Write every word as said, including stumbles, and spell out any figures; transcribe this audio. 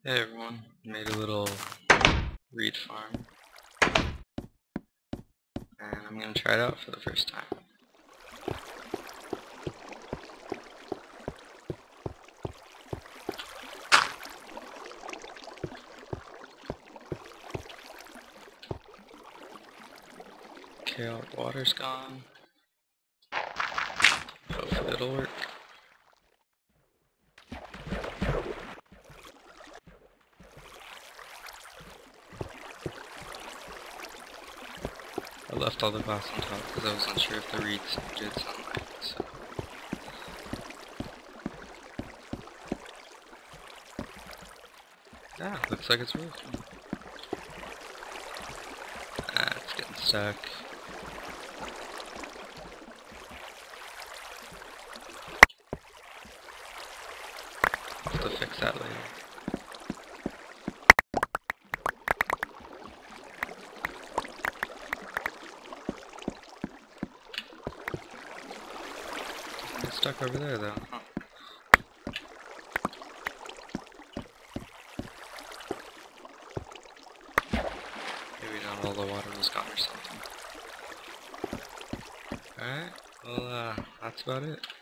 Hey everyone, made a little reed farm, and I'm going to try it out for the first time. Okay, all the water's gone. Hopefully it'll work. I left all the glass on top because I was unsure if the reeds did sunlight, so. Yeah, looks like it's working. Ah, it's getting stuck. I'll have to fix that later. It's stuck over there though, huh? Maybe not all the water was gone or something. Alright, well uh, that's about it.